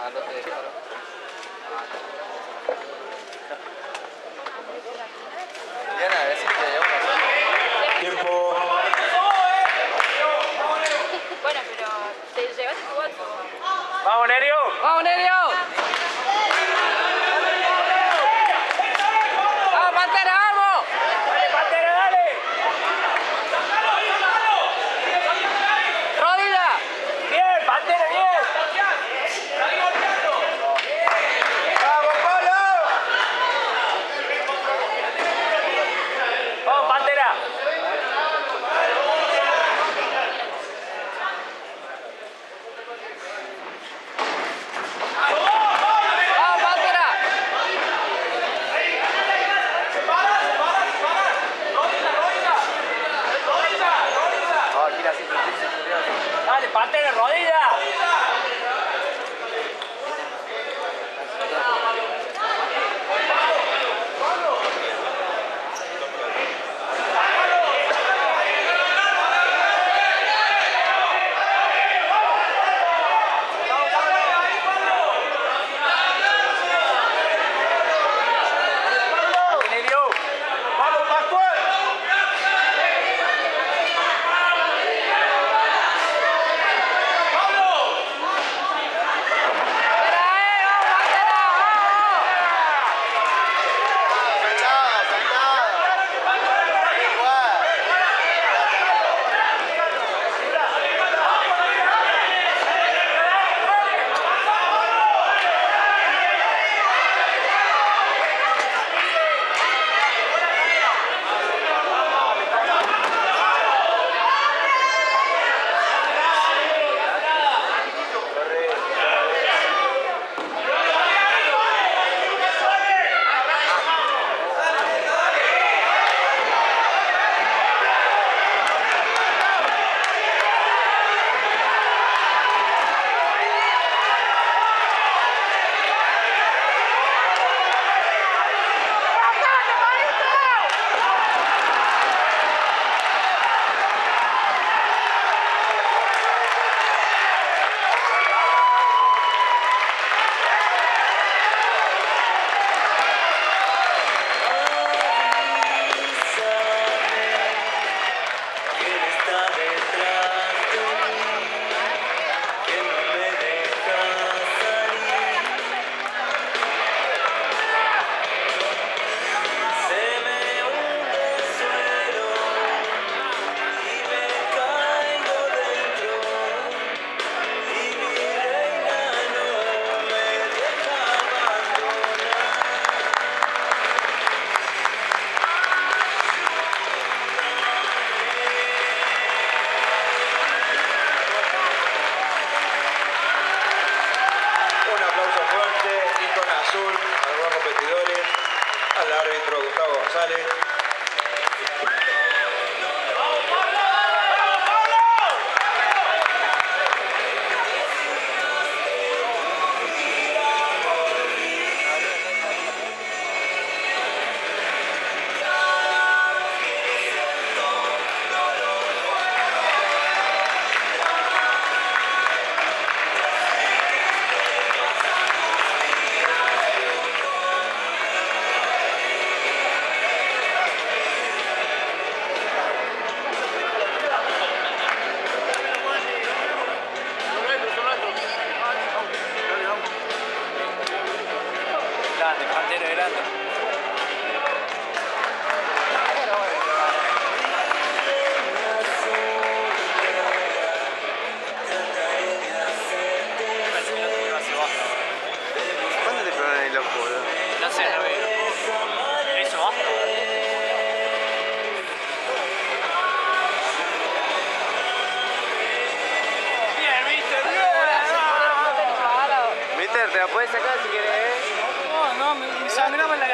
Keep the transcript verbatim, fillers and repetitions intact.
lote de pájaro. Diana, a ver si te llevo una. Tiempo. Bueno, pero te llevaste tu bolso. ¡Vamos, Nerio! ¡Vamos, Nerio! ¡Vamos, Pantera, vamos! ¡Dale, Pantera, dale! ¡Rodilla! ¡Bien, Pantera, bien! ¡Vamos, Pablo! ¡Vamos, Pantera! ¡Dale, Pantera, rodilla! Al árbitro Gustavo González. Grande, Pantera grande. ¿Cuándo te probaron el ojo, boludo? No sé, no veo. ¿Eso basta? Bien, mister, bien. Mister, te la puedes sacar si querés. No, no, me sangraba la